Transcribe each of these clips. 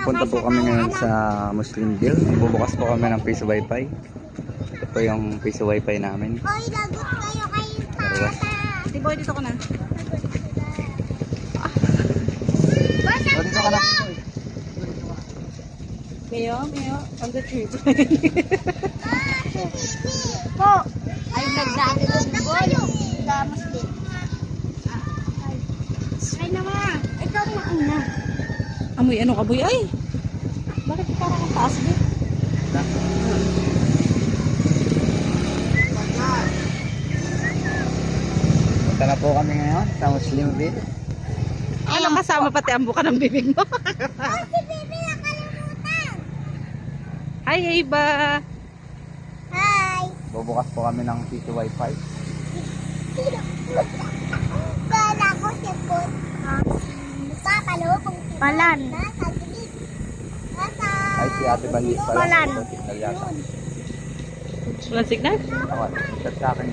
Punta po kami ngayon sa Muslimville. Bubukas po kami ng piso wifi. Ito po yung piso wifi namin. Oy, lagot kayo kay Papa. Tiboy, dito ko na. So, dito ka na. Mayo, on the trip. Po, ay nagdami doon kayo. Damas din. Ay naman, ikaw mauna. Amoy ano ka, boy? Ay! Bakit parang ang taas din? Punta na po kami ngayon sa Muslimville. Ano kasama pati ang buka ng bibig mo? Oh, si Bibi nakalimutan. Hi, Eva! Hi. Bubukas po kami ng piso wifi. Kala ko si Put. Kakalubong si Palan. Nasa gilid. Nasa... Ay, si Ate Balis pala. Palan. Ito, signal yata. Walang signal? Ako, chat sa akin.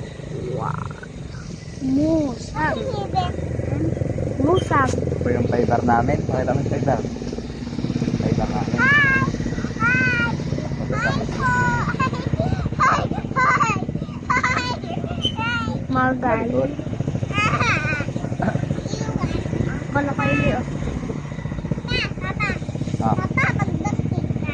Musang. Musang. Ito po yung fiber namin. Pakita mo yung fiber. Fiber namin. Hi. Hi. Maganda. Hi. Hi. Hi. Malikot. Bala kayo niyo. Papa. Ah. Papa, pagdating ka.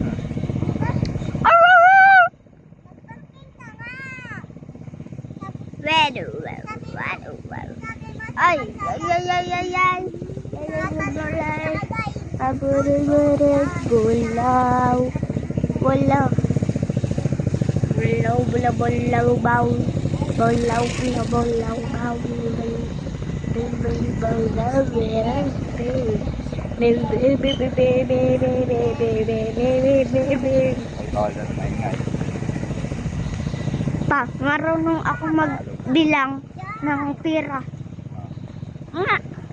Ay, aburururut bulaw bulaw bulaw bulaw bulaw baw bulaw bulaw bulaw baw pa, marunong ako magbilang ng pira. Nga.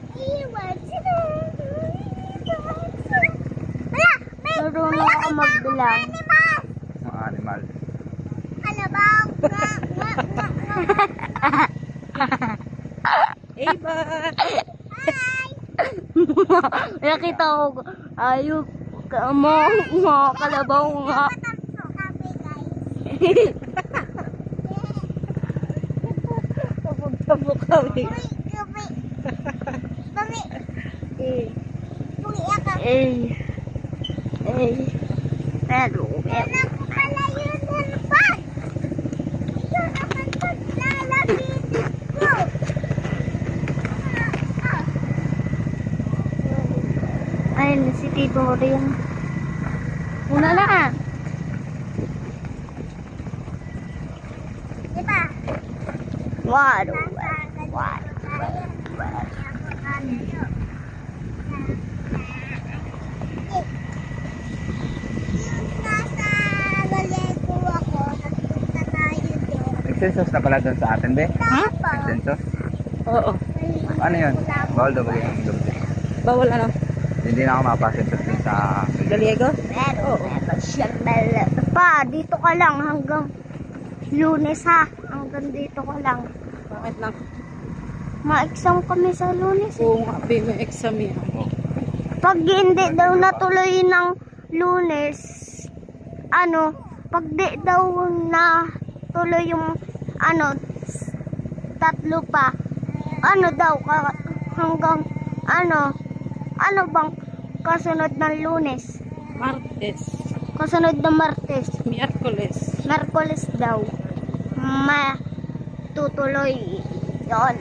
Marunong ako magbilang. Mga animal. Kalabaw. Eva! Nakita ko, ayok, mga kalabaw nga. Tabok kami. Pero, pala yun din pa. Yun naman po, lalabitin ko. Ayun, si Tito rin. Una na. Diba? Wado. Nag-census na pala doon sa atin, be? Ha? Nag-census? Oo. Ano yun? Bawal daw ba yung doble? Bawal ano? Hindi na ako mapasensus dun sa... Galiego? Oo. Pa, dito ka lang hanggang Lunes ha. Hanggang dito ka lang. Bakit lang? Ma-exam kami sa Lunes eh. Oo nga, be, may exam yan. Pag hindi daw natuloy ng Lunes, pag di daw na tuloy yung, tatlo pa, hanggang, bang kasunod ng Lunes? Martes. Kasunod ng Martes. Miyerkules. Merkules daw. Matutuloy yon.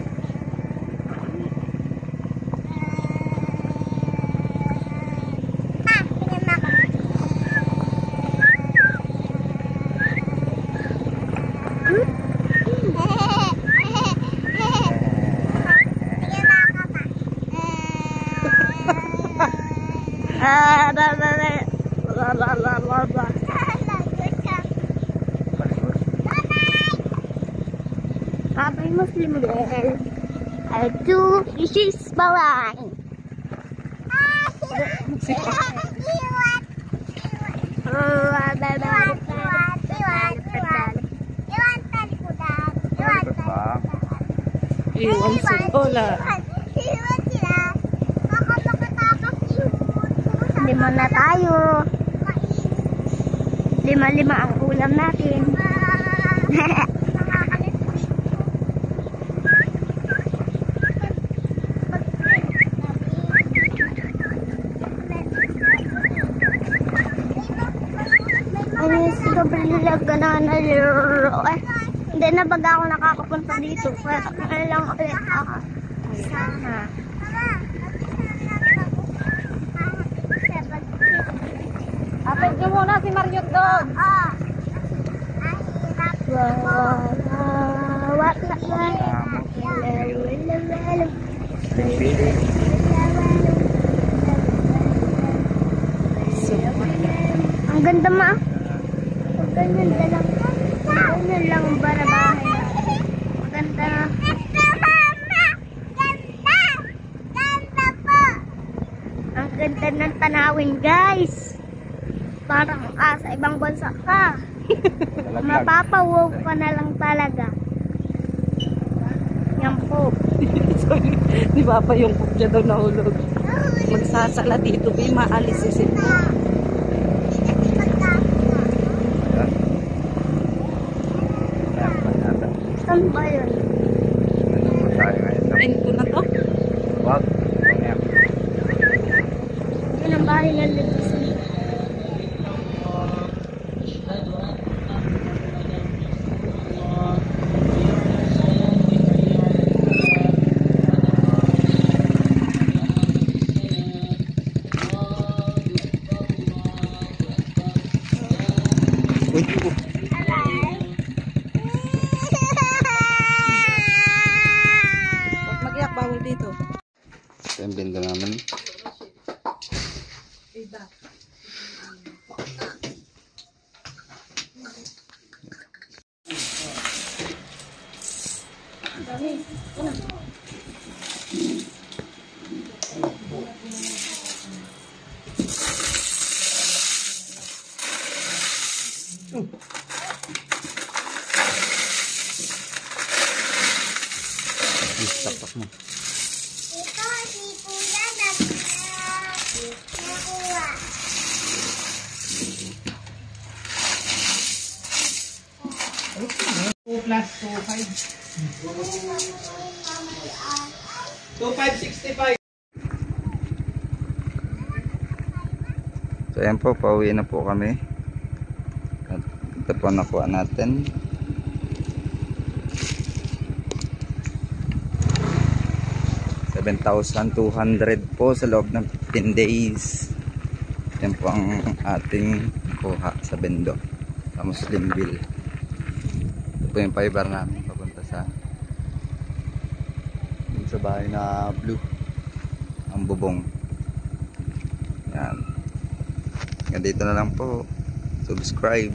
Abay Muslim girl. Aduh, isis bawang. Iwan si Lola. Hindi muna tayo. 5-5 ang ulam natin. Ano si Gabriela ganana laro? Hindi na baga ako nakakapunta dito. Kaya lang ulit ako. Sana. Apit nyo muna si Mariot doon. Pili. Ang ganda ma. Ganyan lang. Ganyan lang ang barabahay. Maganda. Ang ganda ng tanawin guys. Parang sa ibang bansa ka. Mapapawaw ka na lang talaga. Yan po. Sorry, di ba pa yung cook niya daw nahulog. Magsasala dito, maalis si Sito. Saan ba yun? Ayun ko na to. Wag. Yun ang bahay ng Lubusin. Uy. Huwag mag-iyak, bawal dito. Ito yung bingo namin. Saksak mo. Ito si Kuya nakuha. Plus 2565. So ayan po, pauwi na po kami. At ito po nakuha natin. $7,200 po sa loob ng 15 days. Yan po ang ating kuha sa bendo sa Muslimville. Ito po yung fiber namin papunta sa bahay na blue, ang bubong. Yan. Hanggang dito na lang po. Subscribe.